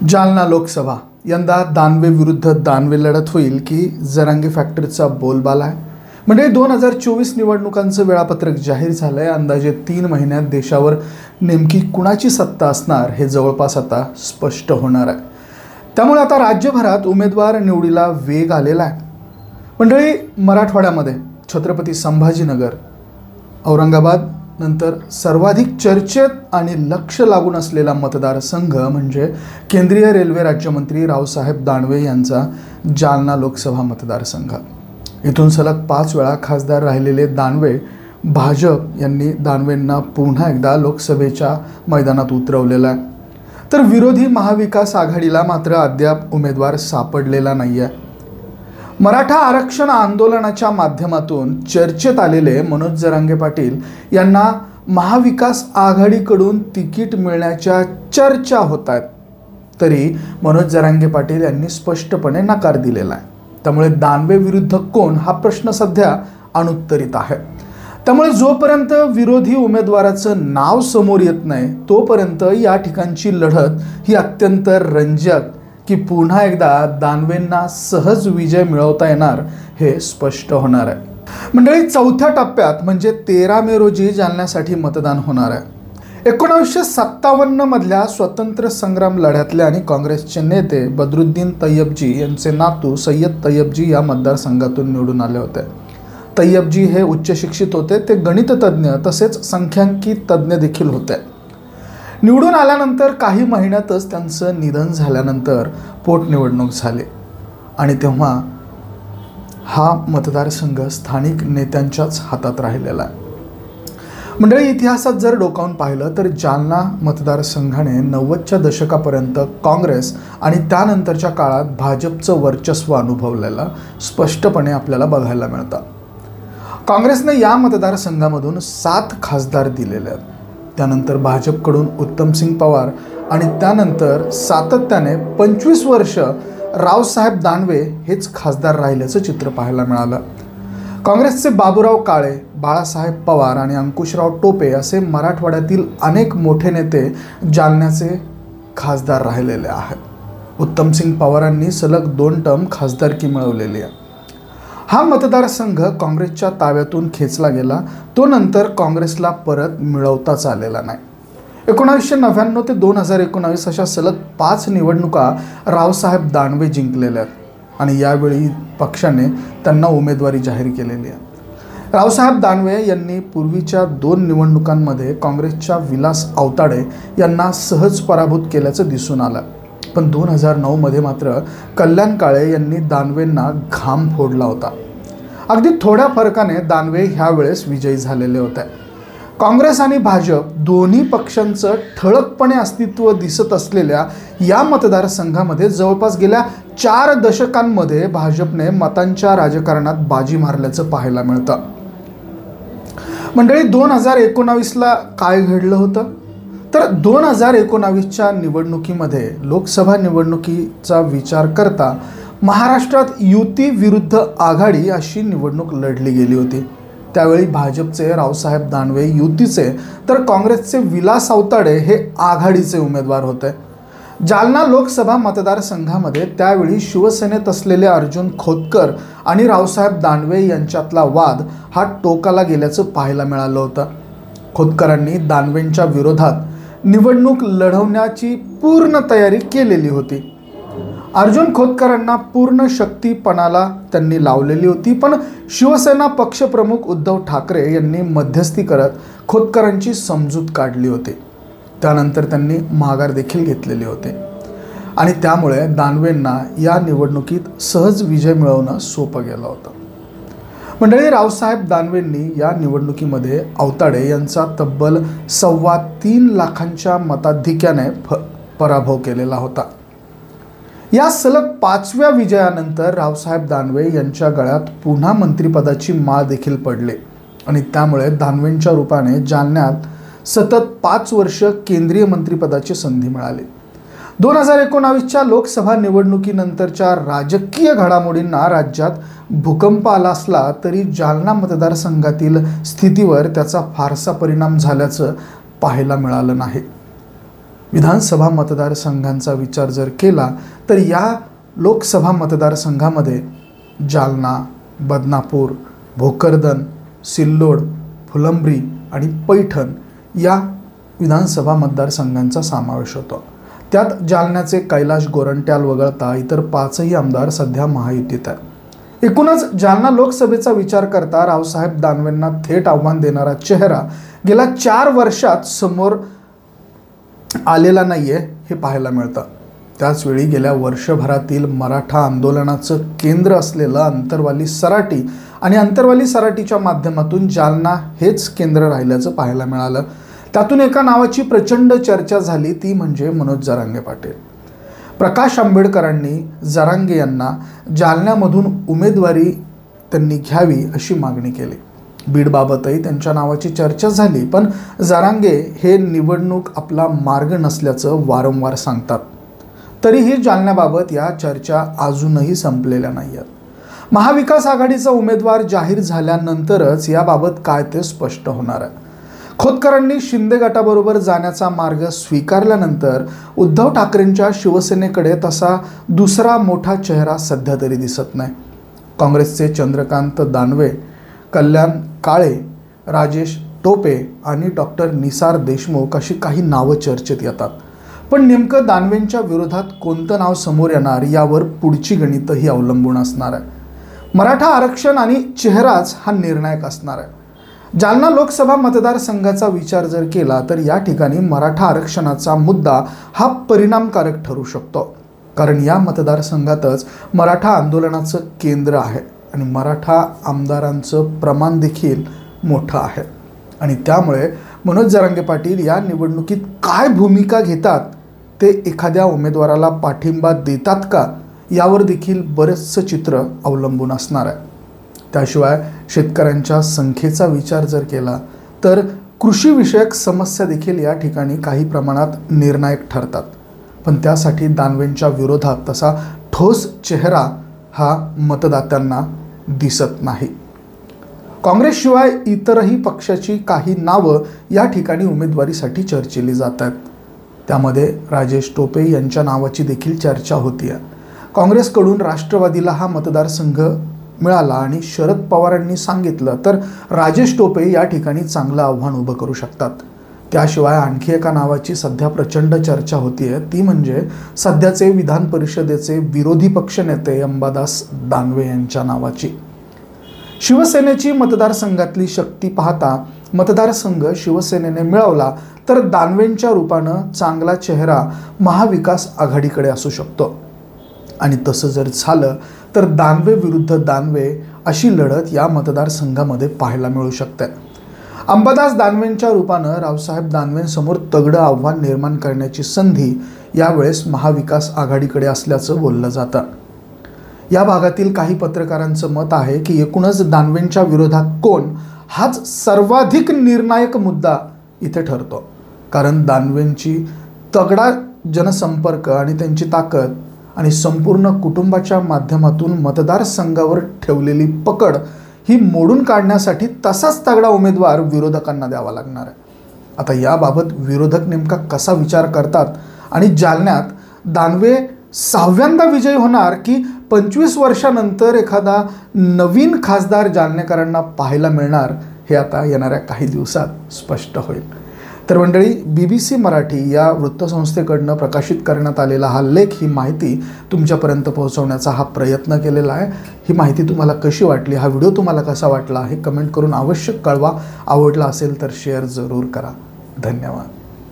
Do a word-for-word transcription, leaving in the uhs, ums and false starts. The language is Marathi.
जालना लोकसभा यंदा दानवे विरुद्ध दानवे लढत होईल की जरांगे फॅक्टरीचा बोलबाला आहे। म्हणजे दोन हजार चोवीस निवडणुकांचं वेळापत्रक जाहीर झालंय। अंदाजे तीन महिन्यात देशावर नेमकी कुणाची सत्ता असणार हे जवळपास आता स्पष्ट होणार आहे। त्यामुळे आता राज्यभरात उमेदवार निवडीला वेग आलेला आहे। मंडळी, मराठवाड्यामध्ये छत्रपती संभाजीनगर, औरंगाबाद नंतर सर्वाधिक चर्चेत आणि लक्ष लागून असलेला मतदारसंघ म्हणजे केंद्रीय रेल्वे राज्यमंत्री रावसाहेब दानवे यांचा जालना लोकसभा मतदारसंघ। इथून सलग पाच वेळा खासदार राहिलेले दानवे भाजप यांनी दानवेंना पुन्हा एकदा लोकसभेच्या मैदानात उतरवलेला आहे। तर विरोधी महाविकास आघाडीला मात्र अद्याप उमेदवार सापडलेला नाहीये। मराठा आरक्षण आंदोलनाच्या माध्यमातून चर्चेत आलेले मनोज जरांगे पाटील यांना महाविकास आघाडीकडून तिकीट मिळण्याच्या चर्चा होत आहेत, तरी मनोज जरांगे पाटील यांनी स्पष्टपणे नकार दिलेला आहे। त्यामुळे दानवे विरुद्ध कोण हा प्रश्न सध्या अनुत्तरित आहे। त्यामुळे जोपर्यंत विरोधी उमेदवाराचं नाव समोर येत नाही तोपर्यंत या ठिकाणची लढत ही अत्यंत रंजक की पुन्हा एकदा दानवेंना सहज विजय मिळवता येणार हे स्पष्ट होणार आहे। मंडळी, चौथ्या टप्प्यात म्हणजे तेरा मे रोजी जालन्यासाठी मतदान होणार आहे। एकोणीसशे सत्तावन्न मधल्या स्वतंत्र संग्राम लढ्यातले आणि काँग्रेसचे नेते बदरुद्दीन तय्यबजी यांचे नातू सय्यद तय्यबजी या मतदारसंघातून निवडून आले होते। तय्यबजी हे उच्च शिक्षित होते, ते गणिततज्ञ तसेच संख्यांकी तज्ञ देखील होते। निवडून आल्यानंतर काही महिन्यातच त्यांचं निधन झाल्यानंतर पोटनिवडणूक झाली आणि तेव्हा हा मतदारसंघ स्थानिक नेत्यांच्याच हातात राहिलेला आहे। मंडळी, इतिहासात जर डोकावून पाहिलं तर जालना मतदारसंघाने नव्वदच्या दशकापर्यंत काँग्रेस आणि त्यानंतरच्या काळात भाजपचं वर्चस्व अनुभवलेलं स्पष्टपणे आपल्याला बघायला मिळतं। काँग्रेसने या मतदारसंघामधून सात खासदार दिलेले आहेत। त्यानंतर भाजपकडून उत्तमसिंग पवार आणि त्यानंतर सातत्याने पंचवीस वर्ष रावसाहेब दानवे हेच खासदार राहिल्याचं चित्र पाहायला मिळालं। काँग्रेसचे बाबूराव काळे, बाळासाहेब पवार आणि अंकुशराव टोपे असे मराठवाड्यातील अनेक मोठे नेते जालन्याचे खासदार राहिलेले आहेत। उत्तमसिंग पवारांनी सलग दोन टर्म खासदारकी मिळवलेली आहे। हा मतदारसंघ काँग्रेसच्या ताब्यातून खेचला गेला, तो नंतर काँग्रेसला परत मिळवताच आलेला नाही। एकोणीसशे नव्याण्णव ते दोन हजार एकोणावीस अशा सलग पाच निवडणुका रावसाहेब दानवे जिंकलेल्या आहेत आणि यावेळी पक्षाने त्यांना उमेदवारी जाहीर केलेली आहे। रावसाहेब दानवे यांनी पूर्वीच्या दोन निवडणुकांमध्ये काँग्रेसच्या विलास आवताडे यांना सहज पराभूत केल्याचं दिसून आलं, पण दोन हजार नऊ मध्ये मात्र कल्याण काळे यांनी दानवेंना घाम फोडला होता। अगदी थोड्या फरकाने दानवे ह्या वेळेस विजयी झालेले होते। काँग्रेस आणि भाजप दोन्ही पक्षांचं ठळकपणे अस्तित्व दिसत असलेल्या या मतदारसंघामध्ये जवळपास गेल्या चार दशकांमध्ये भाजपने मतांच्या राजकारणात बाजी मारल्याचं पाहायला मिळतं। मंडळी, दोन हजार एकोणावीसला काय घडलं होतं तर दोन हजार एकोणावीसच्या निवडणुकीमध्ये लोकसभा निवडणुकीचा विचार करता महाराष्ट्रात युती विरुद्ध आघाडी अशी निवडणूक लढली गेली होती। त्यावेळी भाजपचे रावसाहेब दानवे युतीचे तर काँग्रेसचे विलास आवताडे हे आघाडीचे उमेदवार होते। जालना लोकसभा मतदारसंघामध्ये त्यावेळी शिवसेनेत असलेले अर्जुन खोतकर आणि रावसाहेब दानवे यांच्यातला वाद हा टोकाला गेल्याचं पाहायला मिळालं होतं। खोतकरांनी दानवेंच्या विरोधात निवडणूक लढवण्याची पूर्ण तयारी केलेली होती। अर्जुन खोतकरांना पूर्ण शक्ती पणाला त्यांनी लावलेली होती, पण शिवसेना पक्षप्रमुख उद्धव ठाकरे यांनी मध्यस्थी करत खोतकरांची समजूत काढली होती। त्यानंतर त्यांनी माघार देखील घेतलेली होती आणि त्यामुळे दानवेंना या निवडणुकीत सहज विजय मिळवणं सोपं गेलं होतं। मंडळी, रावसाहेब दानवेंनी या निवडणुकीमध्ये आवताडे यांचा तब्बल सव्वा तीन लाखांच्या मताधिक्याने फ पराभव केलेला होता। या सलग पाचव्या विजयानंतर रावसाहेब दानवे यांच्या गळ्यात पुन्हा मंत्रिपदाची माळ देखील पडली आणि त्यामुळे दानवेंच्या रूपाने जालन्यात सतत पाच वर्ष केंद्रीय मंत्रिपदाची संधी मिळाली। दोन हजार एकोणावीसच्या लोकसभा निवडणुकीनंतरच्या राजकीय घडामोडींना राज्यात भूकंप आला असला तरी जालना मतदारसंघातील स्थितीवर त्याचा फारसा परिणाम झाल्याचं पाहायला मिळालं नाही। विधानसभा मतदारसंघांचा विचार जर केला तर या लोकसभा मतदारसंघामध्ये जालना, बदनापूर, भोकरदन, सिल्लोड, फुलंब्री आणि पैठण या विधानसभा मतदारसंघांचा समावेश होतो। त्यात जालन्याचे कैलाश गोरंट्याल वगळता इतर पाचही आमदार सध्या महायुतीत आहेत। एकूणच जालना लोकसभेचा विचार करता रावसाहेब दानवेंना थेट आव्हान देणारा चेहरा गेल्या चार वर्षात समोर आलेला नाहीये हे पाहायला मिळतं। त्याचवेळी गेल्या वर्षभरातील मराठा आंदोलनाचं केंद्र असलेलं अंतरवाली सराटी आणि अंतरवाली सराटीच्या माध्यमातून जालना हेच केंद्र राहिल्याचं पाहायला मिळालं। त्यातून एका नावाची प्रचंड चर्चा झाली, ती म्हणजे मनोज जरांगे पाटील। प्रकाश आंबेडकरांनी जरांगे यांना जालन्यामधून उमेदवारी त्यांनी घ्यावी अशी मागणी केली। बीडबाबतही त्यांच्या नावाची चर्चा झाली, पण जरांगे हे निवडणूक आपला मार्ग नसल्याचं वारंवार सांगतात। तरीही जालन्याबाबत या चर्चा अजूनही संपलेल्या नाही आहेत। महाविकास आघाडीचा उमेदवार जाहीर झाल्यानंतरच याबाबत काय ते स्पष्ट होणार आहे। खोतकरांनी शिंदे गटाबरोबर जाण्याचा मार्ग स्वीकारल्यानंतर उद्धव ठाकरेंच्या शिवसेनेकडे तसा दुसरा मोठा चेहरा सध्या तरी दिसत नाही। काँग्रेसचे चंद्रकांत दानवे, कल्याण काळे, राजेश टोपे आणि डॉक्टर निसार देशमुख अशी काही नावं चर्चेत येतात, पण नेमकं दानवेंच्या विरोधात कोणतं नाव समोर येणार यावर पुढची गणितही अवलंबून असणार आहे। मराठा आरक्षण आणि चेहराच हा निर्णायक असणार आहे। जालना लोकसभा मतदारसंघाचा विचार जर केला तर या ठिकाणी मराठा आरक्षणाचा मुद्दा हा परिणामकारक ठरू शकतो, कारण या मतदारसंघातच मराठा आंदोलनाचं केंद्र आहे आणि मराठा आमदारांचं प्रमाण देखील मोठं आहे आणि त्यामुळे मनोज जरांगे पाटील या निवडणुकीत काय भूमिका घेतात, ते एखाद्या उमेदवाराला पाठिंबा देतात का यावर देखील बरेचसं चित्र अवलंबून असणार आहे। त्याशिवाय शेतकऱ्यांच्या संख्येचा विचार जर केला तर कृषीविषयक समस्या देखील या ठिकाणी काही प्रमाणात निर्णायक ठरतात, पण त्यासाठी दानवेंच्या विरोधात तसा ठोस चेहरा हा मतदात्यांना दिसत नाही। काँग्रेसशिवाय इतरही पक्षाची काही नावं या ठिकाणी उमेदवारीसाठी चर्चेली जात आहेत। त्यामध्ये राजेश टोपे यांच्या नावाची देखील चर्चा होतीये। काँग्रेसकडून राष्ट्रवादीला हा मतदारसंघ मिळाला आणि शरद पवारांनी सांगितलं तर राजेश टोपे या ठिकाणी चांगलं आव्हान उभं करू शकतात। त्याशिवाय आणखी एका नावाची सध्या प्रचंड चर्चा होतीये, ती म्हणजे सध्याचे विधान परिषदेचे विरोधी पक्षनेते अंबादास दानवे यांच्या नावाची। शिवसेनेची मतदारसंघातली शक्ती पाहता मतदारसंघ शिवसेनेने मिळवला तर दानवेंच्या रूपानं चांगला चेहरा महाविकास आघाडीकडे असू शकतो आणि तसं जर झालं तर दानवे विरुद्ध दानवे अशी लढत या मतदारसंघामध्ये पाहायला मिळू शकते। अंबादास दानवेंच्या रूपानं रावसाहेब दानवेंसमोर तगडं आव्हान निर्माण करण्याची संधी यावेळेस महाविकास आघाडीकडे असल्याचं बोललं जातं। या भागातील काही पत्रकारांचं मत आहे की एकूणच दानवेंच्या विरोधात कोण हाच सर्वाधिक निर्णायक मुद्दा इथे ठरतो, कारण दानवेंची तगडा जनसंपर्क आणि त्यांची ताकद आणि संपूर्ण कुटुंबाच्या माध्यमातून मतदारसंघावर ठेवलेली पकड ही मोडून काढण्यासाठी तसाच तगडा उमेदवार विरोधकांना द्यावा लागणार आहे। आता याबाबत विरोधक नेमका कसा विचार करतात आणि जालन्यात दानवे सहाव्यांदा विजयी होणार की पंचवीस वर्षानंतर एखादा नवीन खासदार जालनेकरांना पाहायला मिळणार, हे आता येणाऱ्या काही दिवसात स्पष्ट होईल। तर मंडळी, बी बी सी मराठी या वृत्तसंस्थेकडनं प्रकाशित करण्यात आलेला हा लेख, ही माहिती तुमच्यापर्यंत पोहोचवण्याचा हा प्रयत्न केलेला आहे। ही माहिती तुम्हाला कशी वाटली, हा व्हिडिओ तुम्हाला कसा वाटला हे कमेंट करून अवश्य कळवा। आवडला असेल तर शेअर जरूर करा। धन्यवाद।